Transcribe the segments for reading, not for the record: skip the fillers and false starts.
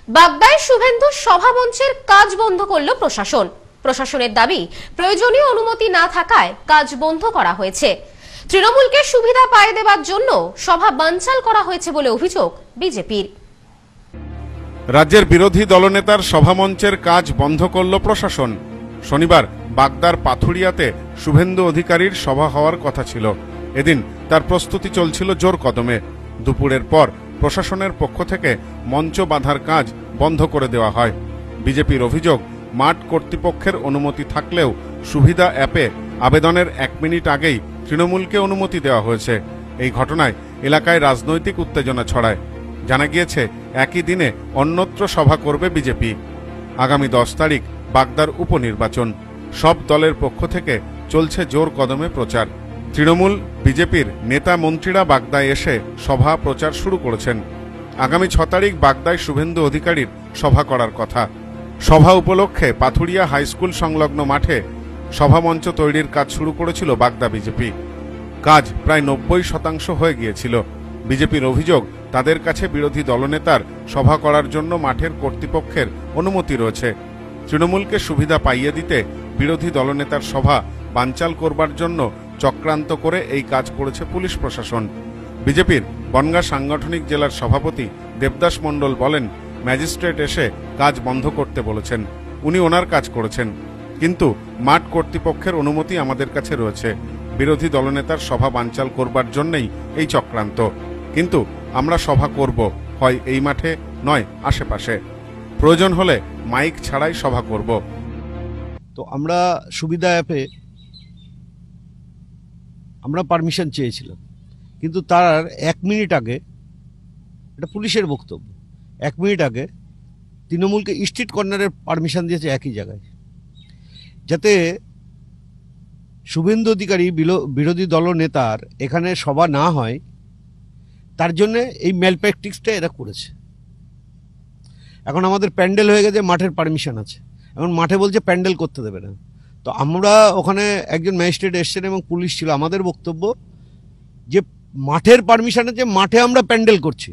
বাগদায় শুভেন্দু সভামঞ্চের কাজ বন্ধ করল প্রশাসন। প্রশাসনের দাবি, প্রয়োজনীয় অনুমতি না থাকায় কাজ বন্ধ করা হয়েছে। তৃণমূলকে সুবিধা পাইয়ে দেওয়ার জন্য সভা বানচাল করা হয়েছে বলে অভিযোগ বিজেপির। রাজ্যের বিরোধী দলনেতার সভামঞ্চের কাজ বন্ধ করল প্রশাসন। শনিবার বাগদার পাথুরিয়াতে শুভেন্দু অধিকারীর সভা হওয়ার কথা ছিল। এদিন তার প্রস্তুতি চলছিল জোর কদমে। দুপুরের পর প্রশাসনের পক্ষ থেকে মঞ্চ বাঁধার কাজ বন্ধ করে দেওয়া হয়। বিজেপির অভিযোগ, মাঠ কর্তৃপক্ষের অনুমতি থাকলেও সুবিধা অ্যাপে আবেদনের 1 মিনিট আগেই তৃণমূলকে অনুমতি দেওয়া হয়েছে। এই ঘটনায় এলাকায় রাজনৈতিক উত্তেজনা ছড়ায়। জানা গিয়েছে, একই দিনে অন্যত্র সভা করবে বিজেপি। আগামী 10 তারিখ বাগদার উপনির্বাচন। সব দলের পক্ষ থেকে চলছে জোর কদমে প্রচার। তৃণমূল, বিজেপির নেতা মন্ত্রীরা বাগদায় এসে সভা প্রচার শুরু করেছেন। আগামী 6 তারিখ বাগদায় শুভেন্দু অধিকারীর সভা করার কথা। সভা উপলক্ষে পাথুরিয়া হাইস্কুল সংলগ্ন মাঠে সভামঞ্চ তৈরির কাজ শুরু করেছিল বাগদা বিজেপি। কাজ প্রায় 90% হয়ে গিয়েছিল। বিজেপির অভিযোগ, তাদের কাছে বিরোধী দলনেতার সভা করার জন্য মাঠের কর্তৃপক্ষের অনুমতি রয়েছে। তৃণমূলকে সুবিধা পাইয়ে দিতে বিরোধী দলনেতার সভা বানচাল করবার জন্য চক্রান্ত করে এই কাজ করেছে পুলিশ প্রশাসন। বিজেপির বনগাঁ সাংগঠনিক জেলার সভাপতি দেবদাস মণ্ডল বলেন, ম্যাজিস্ট্রেট এসে কাজ বন্ধ করতে বলেছেন, উনি ওনার কাজ করেছেন, কিন্তু মাঠ কর্তৃপক্ষের অনুমতি আমাদের কাছে রয়েছে। বিরোধী দলনেতার সভা বানচাল করবার জন্যই এই চক্রান্ত। কিন্তু আমরা সভা করব, হয় এই মাঠে, নয় আশেপাশে। প্রয়োজন হলে মাইক ছাড়াই সভা করব। তো আমরা সুবিধা অ্যাপে আমরা পারমিশন চেয়েছিলাম, কিন্তু তার 1 মিনিট আগে, এটা পুলিশের বক্তব্য, 1 মিনিট আগে তৃণমূলকে স্ট্রিট কর্নারের পারমিশন দিয়েছে একই জায়গায়, যাতে শুভেন্দু অধিকারী বিরোধী দল নেতার এখানে সভা না হয়। তার জন্য এই ম্যাল প্র্যাকটিসটা এরা করেছে। এখন আমাদের প্যান্ডেল হয়ে গেছে, মাঠের পারমিশন আছে, এখন মাঠে বলছে প্যান্ডেল করতে দেবে না। তো আমরা ওখানে একজন ম্যাজিস্ট্রেট এসছেন এবং পুলিশ ছিল। আমাদের বক্তব্য যে মাঠের পারমিশন আছে, মাঠে আমরা প্যান্ডেল করছি।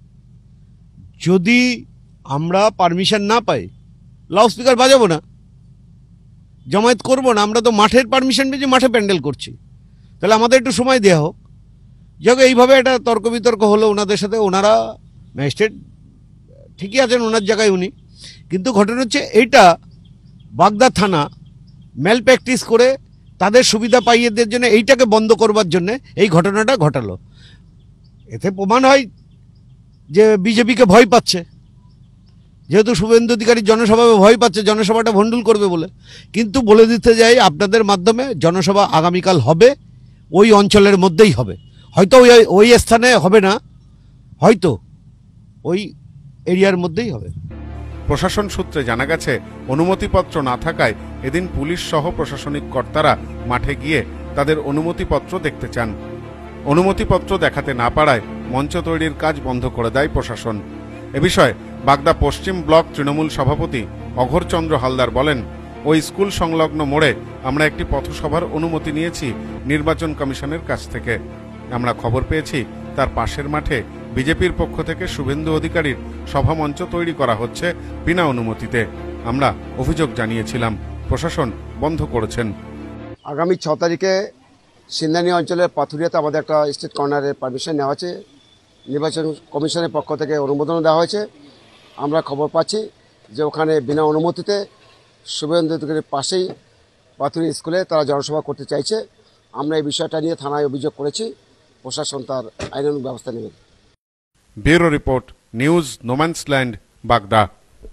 যদি আমরা পারমিশন না পাই, লাউড স্পিকার বাজাবো না, জমায়েত করবো না। আমরা তো মাঠের পারমিশন পেয়েছি, মাঠে প্যান্ডেল করছি। তাহলে আমাদের একটু সময় দেওয়া হোক। যাক, এইভাবে একটা তর্ক বিতর্ক হলো ওনাদের সাথে। ওনারা ম্যাজিস্ট্রেট ঠিকই আছেন ওনার জায়গায় উনি, কিন্তু ঘটনা হচ্ছে এইটা বাগদা থানা ম্যাল প্র্যাকটিস করে তাদের সুবিধা পাইয়ে দেওয়ার জন্য, এইটাকে বন্ধ করবার জন্য এই ঘটনাটা ঘটালো। এতে প্রমাণ হয় যে বিজেপিকে ভয় পাচ্ছে, যেহেতু শুভেন্দু অধিকারী জনসভায় ভয় পাচ্ছে, জনসভাটা ভণ্ডুল করবে বলে। কিন্তু বলে দিতে যাই, আপনাদের মাধ্যমে জনসভা আগামীকাল হবে, ওই অঞ্চলের মধ্যেই হবে। হয়তো ওই স্থানে হবে না, হয়তো ওই এরিয়ার মধ্যেই হবে। প্রশাসন সূত্রে জানা গেছে, অনুমতিপত্র না থাকায় এদিন পুলিশ সহ প্রশাসনিক কর্তারা মাঠে গিয়ে তাদের অনুমতিপত্র দেখতে চান। অনুমতিপত্র দেখাতে না পারায় মঞ্চ তৈরির কাজ বন্ধ করে দেয় প্রশাসন। এ বিষয়ে বাগদা পশ্চিম ব্লক তৃণমূল সভাপতি অঘোরচন্দ্র হালদার বলেন, ওই স্কুল সংলগ্ন মোড়ে আমরা একটি পথসভার অনুমতি নিয়েছি নির্বাচন কমিশনের কাছ থেকে। আমরা খবর পেয়েছি তার পাশের মাঠে বিজেপির পক্ষ থেকে শুভেন্দু অধিকারীর সভামঞ্চ তৈরি করা হচ্ছে বিনা অনুমতিতে। আমরা অভিযোগ জানিয়েছিলাম, প্রশাসন বন্ধ করেছেন। আগামী 6 তারিখে সিন্দানি অঞ্চলের পাথুরিয়াতে আমাদের একটা স্ট্রিট কর্নারের পারমিশন নেওয়া আছে, নির্বাচন কমিশনের পক্ষ থেকে অনুমোদনও দেওয়া হয়েছে। আমরা খবর পাচ্ছি যে ওখানে বিনা অনুমতিতে শুভেন্দু অধিকারীর পাশেই পাথুরিয়া স্কুলে তারা জনসভা করতে চাইছে। আমরা এই বিষয়টা নিয়ে থানায় অভিযোগ করেছি, প্রশাসন তার আইনানুগ ব্যবস্থা নেবে। ব্যুরো রিপোর্ট, নিউজ নোম্যান্সল্যান্ড, বাগদা।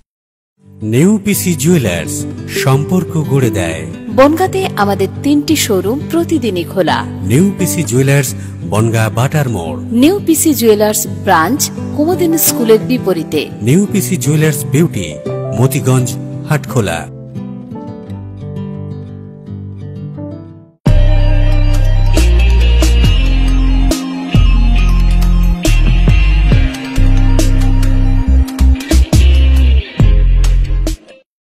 নেউপিসি জুয়েলার্স, সম্পর্ক গড়ে দেয়। বনগাঁতে আমাদের 3টি শোরুম প্রতিদিনই খোলা। নেউপিসি জুয়েলার্স, বনগাঁ বাটার মোড়। নেউপিসি জুয়েলার্স ব্রাঞ্চ, কুমুদিনী স্কুলের বিপরীতে। নেউপিসি জুয়েলার্স বিউটি, মতিগঞ্জ, হাটখোলা।